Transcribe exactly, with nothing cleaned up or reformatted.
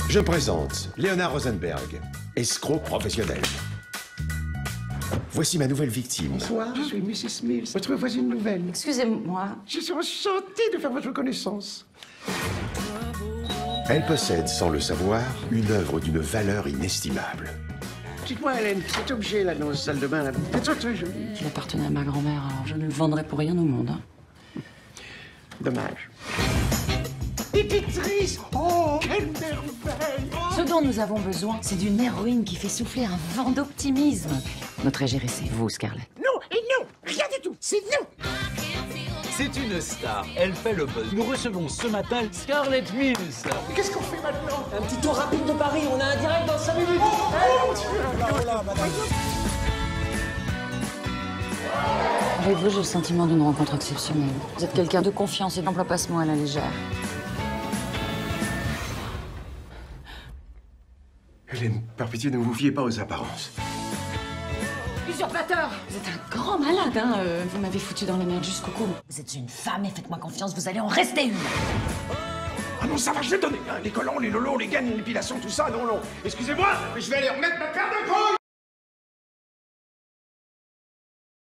Je présente Léonard Rosenberg, escroc professionnel. Voici ma nouvelle victime. Bonsoir, je suis missus Smith, votre voisine nouvelle. Excusez-moi. Je suis enchanté de faire votre connaissance. Elle possède, sans le savoir, une œuvre d'une valeur inestimable. Dites-moi, Hélène, cet objet-là dans la salle de bain, là, c'est très très joli. Il appartenait à ma grand-mère, alors je ne le vendrai pour rien au monde. Hein. Dommage. Éditrice! Oh, quelle merveille! Ce dont nous avons besoin, c'est d'une héroïne qui fait souffler un vent d'optimisme. Notre égérie, c'est vous, Scarlett. Non et non! Rien du tout! C'est non! C'est une star, elle fait le buzz. Nous recevons ce matin Scarlett Mills. Qu'est-ce qu'on fait maintenant? Un petit tour rapide de Paris, on a un direct dans cinq minutes. Avec vous, j'ai le sentiment d'une rencontre exceptionnelle. Vous êtes quelqu'un de confiance et n'emploie pas ce mot à la légère. Hélène, par pitié, ne vous fiez pas aux apparences. Usurpateur! Vous êtes un grand malade, hein euh, Vous m'avez foutu dans la merde jusqu'au cou. Vous êtes une femme et faites-moi confiance, vous allez en rester une. Ah non, ça va, je vais donner. Hein, les colons, les lolos, les gaines, l'épilation, tout ça, non, non. Excusez-moi, mais je vais aller remettre ma paire de couilles!